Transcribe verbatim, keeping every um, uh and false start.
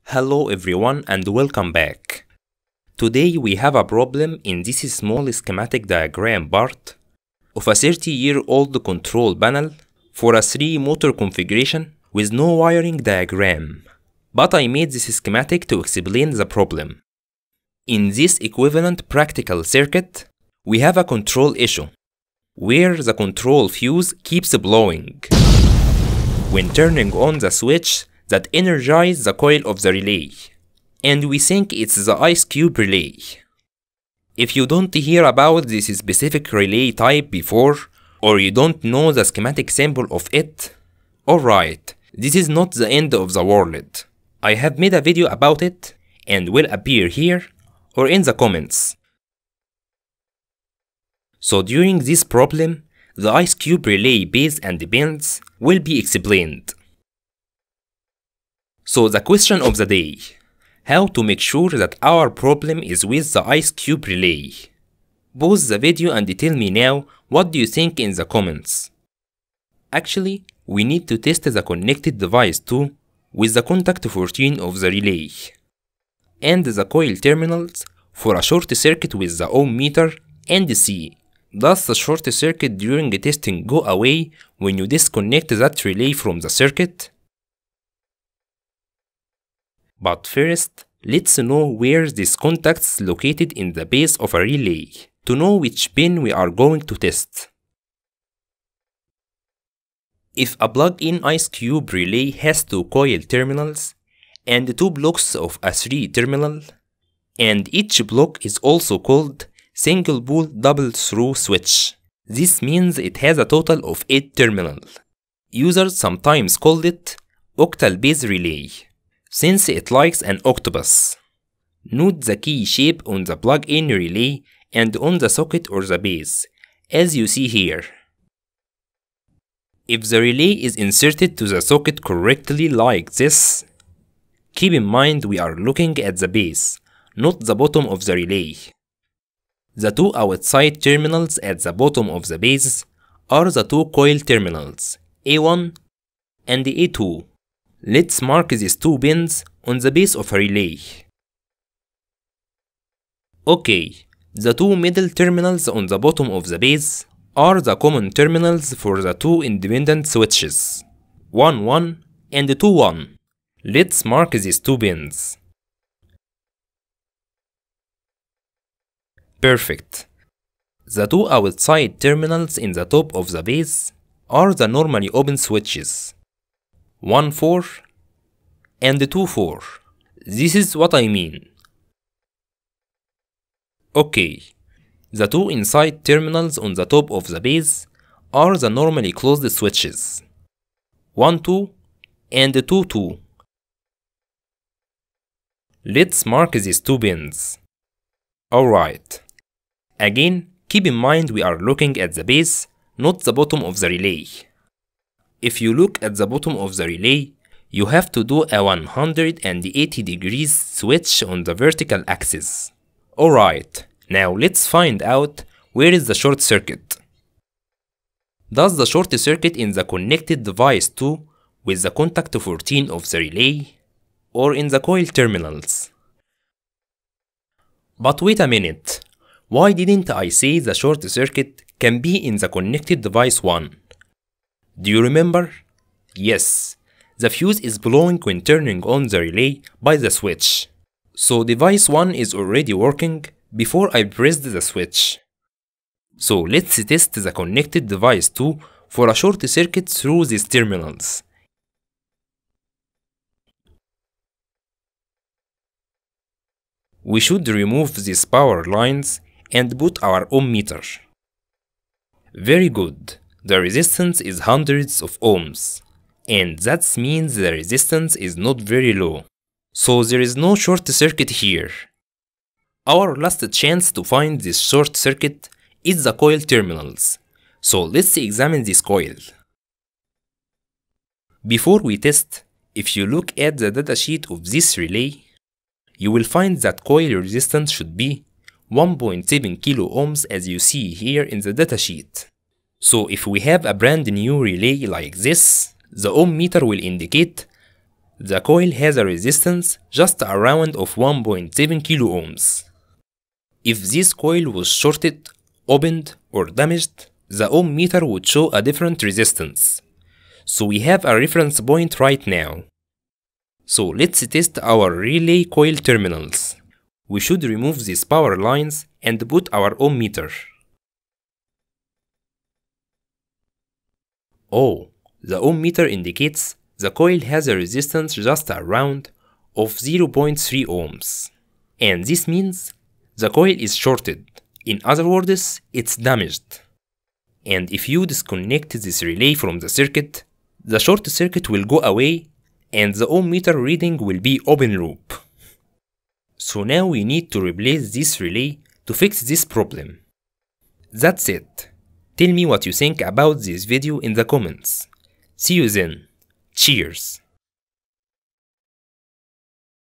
Hello everyone and welcome back. Today we have a problem in this small schematic diagram part of a thirty year old control panel for a three motor configuration with no wiring diagram. But I made this schematic to explain the problem. In this equivalent practical circuit, we have a control issue where the control fuse keeps blowing when turning on the switch that energizes the coil of the relay, and we think it's the ice cube relay. If you don't hear about this specific relay type before, or you don't know the schematic symbol of it, alright, this is not the end of the world. I have made a video about it and will appear here or in the comments. So during this problem, the ice cube relay base and pins will be explained. So the question of the day: how to make sure that our problem is with the ice cube relay? Pause the video and tell me now what do you think in the comments. Actually, we need to test the connected device too with the contact fourteen of the relay and the coil terminals for a short circuit with the ohm meter and see does the short circuit during testing go away when you disconnect that relay from the circuit? But first, let's know where these contacts located in the base of a relay to know which pin we are going to test. If a plug-in ice cube relay has two coil terminals and two blocks of a three terminal, and each block is also called single pole double through switch, this means it has a total of eight terminals. Users sometimes call it octal base relay, since it likes an octopus. Note the key shape on the plug-in relay and on the socket or the base, as you see here. If the relay is inserted to the socket correctly like this, keep in mind we are looking at the base, not the bottom of the relay. The two outside terminals at the bottom of the base are the two coil terminals, A one and A two. Let's mark these two pins on the base of a relay. Okay, the two middle terminals on the bottom of the base are the common terminals for the two independent switches, one one and two one. Let's mark these two pins. Perfect. The two outside terminals in the top of the base are the normally open switches, one four and two four. This is what I mean. Okay, the two inside terminals on the top of the base are the normally closed switches, one two and two two. Let's mark these two pins. Alright. Again, keep in mind we are looking at the base, not the bottom of the relay. If you look at the bottom of the relay, you have to do a one hundred eighty degrees switch on the vertical axis. Alright, now let's find out where is the short circuit. Does the short circuit in the connected device too with the contact fourteen of the relay, or in the coil terminals? But wait a minute, why didn't I say the short circuit can be in the connected device one? Do you remember? Yes, the fuse is blowing when turning on the relay by the switch. So device one is already working before I pressed the switch. So let's test the connected device two for a short circuit through these terminals. We should remove these power lines and put our ohm meter. Very good. The resistance is hundreds of ohms, and that means the resistance is not very low. So there is no short circuit here. Our last chance to find this short circuit is the coil terminals. So let's examine this coil. Before we test, if you look at the datasheet of this relay, you will find that coil resistance should be one point seven kilo ohms as you see here in the datasheet. So if we have a brand new relay like this, the ohm meter will indicate The coil has a resistance just around of one point seven kilo ohms. If this coil was shorted, opened, or damaged, the ohm meter would show a different resistance. So we have a reference point right now. So let's test our relay coil terminals. We should remove these power lines and put our ohm meter. Oh, the ohm meter indicates the coil has a resistance just around of zero point three ohms. And this means the coil is shorted. In other words, it's damaged. And if you disconnect this relay from the circuit, the short circuit will go away and the ohm meter reading will be open loop. So now we need to replace this relay to fix this problem. That's it. Tell me what you think about this video in the comments. See you then. Cheers!